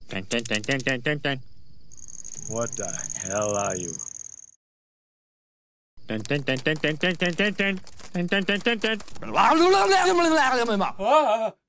Dun, dun, dun, dun, dun, dun, dun. What the hell are you? Dun, dun, dun, dun, dun, dun, dun, dun, dun. Dun, dun, dun, dun, dun. Ah!